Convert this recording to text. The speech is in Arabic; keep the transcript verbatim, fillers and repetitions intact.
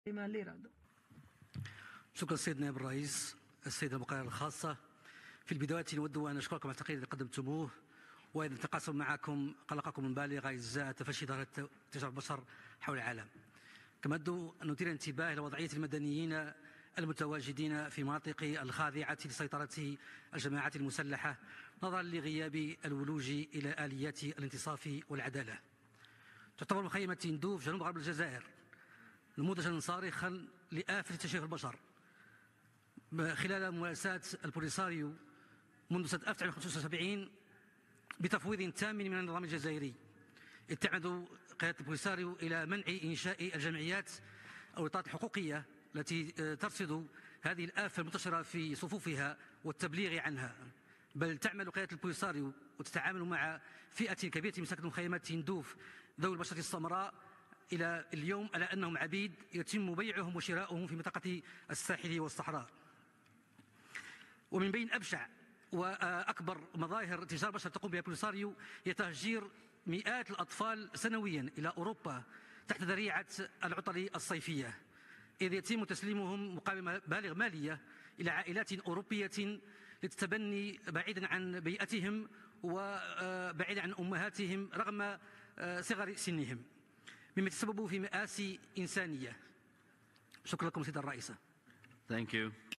شكرا سيد نائب الرئيس. السيدة المقررة الخاصة، في البداية نود أن أشكركم على التقرير الذي قدمتموه، وأيضا نتقاسم معكم قلقكم البالغ إزاء تفشي ظاهرة تجار البشر حول العالم. كما أود أن نثير الانتباه إلى وضعية المدنيين المتواجدين في مناطق الخاضعة لسيطرة الجماعات المسلحة نظرا لغياب الولوج إلى آليات الانتصاف والعدالة. تعتبر مخيمة تندوف جنوب غرب الجزائر نموذجا صارخا لآفة تشريف البشر خلال ممارسات البوليساريو منذ سنة ألف وتسعمائة وخمسة وسبعين بتفويض تام من النظام الجزائري، إذ تعمد قيادة البوليساريو إلى منع إنشاء الجمعيات أو الإطارات الحقوقية التي ترصد هذه الآفة المنتشرة في صفوفها والتبليغ عنها، بل تعمل قيادة البوليساريو وتتعامل مع فئة كبيرة من ساكن مخيمات تندوف ذوي البشرة السمراء إلى اليوم على أنهم عبيد يتم بيعهم وشراؤهم في منطقة الساحل والصحراء. ومن بين أبشع وأكبر مظاهر تجار البشر تقوم بها البوليساريو هي تهجير مئات الأطفال سنويا إلى أوروبا تحت ذريعة العطل الصيفية، إذ يتم تسليمهم مقابل مبالغ مالية إلى عائلات أوروبية للتبني بعيدا عن بيئتهم وبعيدا عن أمهاتهم رغم صغر سنهم، مما يتسبب في مآسي إنسانية. شكرا لكم سيدة الرئيسة. Thank you.